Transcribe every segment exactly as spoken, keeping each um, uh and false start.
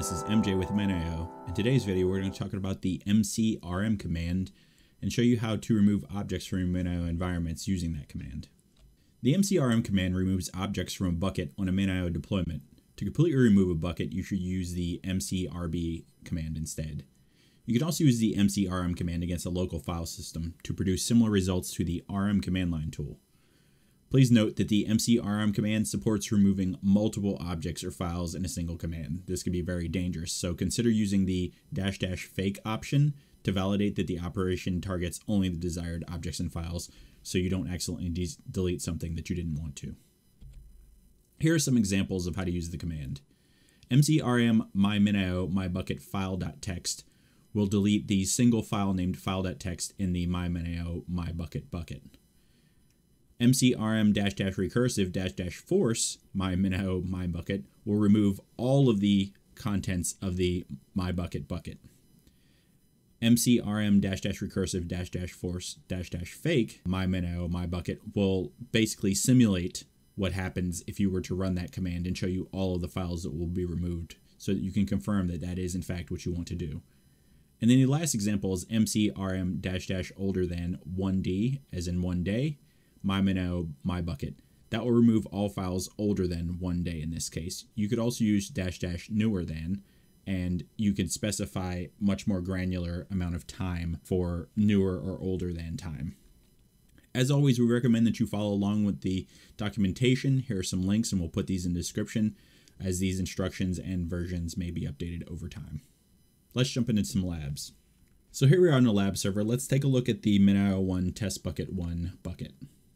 this is M J with MinIO. In today's video, we're going to talk about the M C R M command and show you how to remove objects from your MinIO environments using that command. The M C R M command removes objects from a bucket on a MinIO deployment. To completely remove a bucket, you should use the M C R B command instead. You can also use the M C R M command against a local file system to produce similar results to the R M command line tool. Please note that the M C R M command supports removing multiple objects or files in a single command. This can be very dangerous, so consider using the dash dash fake option to validate that the operation targets only the desired objects and files so you don't accidentally de delete something that you didn't want to. Here are some examples of how to use the command. M C R M myminio mybucket file.txt will delete the single file named file.txt in the myminio mybucket bucket. M C R M dash dash recursive dash dash force myminio mybucket will remove all of the contents of the mybucket bucket. M C R M dash dash recursive dash dash force dash dash fake myminio mybucket will basically simulate what happens if you were to run that command and show you all of the files that will be removed so that you can confirm that that is in fact what you want to do. And then the last example is M C R M dash dash older than one D, as in one day, myminio mybucket. That will remove all files older than one day in this case. You could also use dash dash newer than, and you can specify much more granular amount of time for newer or older than time. As always, we recommend that you follow along with the documentation. Here are some links, and we'll put these in the description, as these instructions and versions may be updated over time. Let's jump into some labs. So here we are on the lab server. Let's take a look at the MinIO one test bucket one bucket.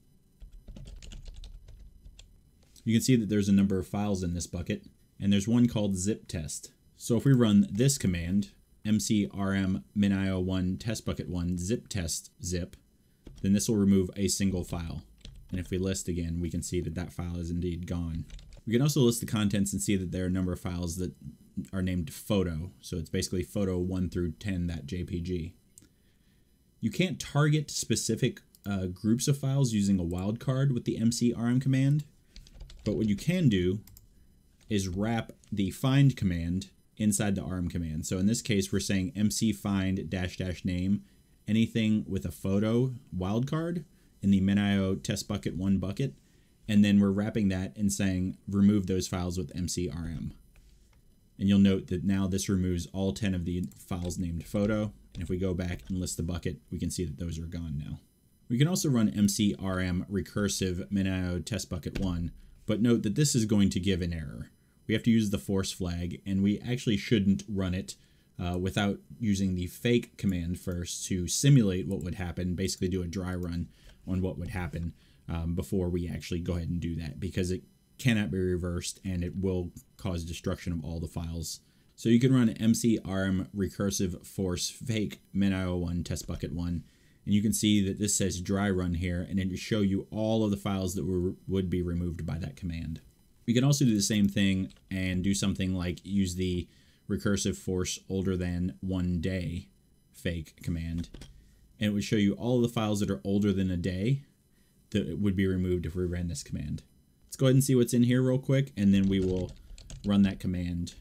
You can see that there's a number of files in this bucket, and there's one called zip test. So if we run this command, M C R M MinIO one test bucket one zip test zip, then this will remove a single file. And if we list again, we can see that that file is indeed gone. We can also list the contents and see that there are a number of files that are named photo. So it's basically photo one through ten.jpg. You can't target specific uh, groups of files using a wildcard with the M C R M command. But what you can do is wrap the find command inside the R M command. So in this case, we're saying mcfind dash dash name anything with a photo wildcard in the MinIO test bucket one bucket, and then we're wrapping that and saying remove those files with M C R M. And you'll note that now this removes all ten of the files named photo. And if we go back and list the bucket, we can see that those are gone now. We can also run M C R M recursive MinIO test bucket one, but note that this is going to give an error. We have to use the force flag, and we actually shouldn't run it uh, without using the fake command first to simulate what would happen, basically do a dry run on what would happen um, before we actually go ahead and do that, because it cannot be reversed and it will cause destruction of all the files. So you can run M C R M recursive force fake MinIO one test bucket one, and you can see that this says dry run here, and it will show you all of the files that were, would be removed by that command. We can also do the same thing and do something like use the recursive force older than one day fake command, and it would show you all of the files that are older than a day that would be removed if we ran this command. Let's go ahead and see what's in here real quick, and then we will run that command.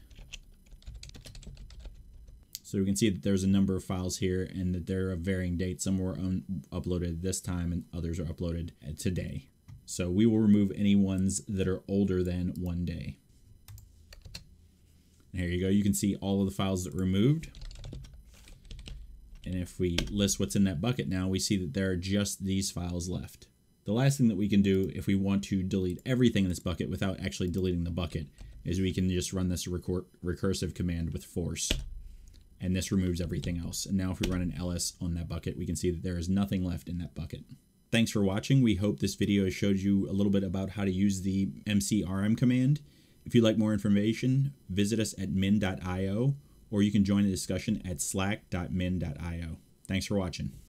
So we can see that there's a number of files here and that they're of varying dates. Some were uploaded this time and others are uploaded today. So we will remove any ones that are older than one day. There you go. You can see all of the files that were removed. And if we list what's in that bucket now, we see that there are just these files left. The last thing that we can do if we want to delete everything in this bucket without actually deleting the bucket is we can just run this recur recursive command with force. And this removes everything else. And now if we run an L S on that bucket, we can see that there is nothing left in that bucket. Thanks for watching. We hope this video showed you a little bit about how to use the M C R M command. If you'd like more information, visit us at min dot i o, or you can join the discussion at slack dot min dot i o. Thanks for watching.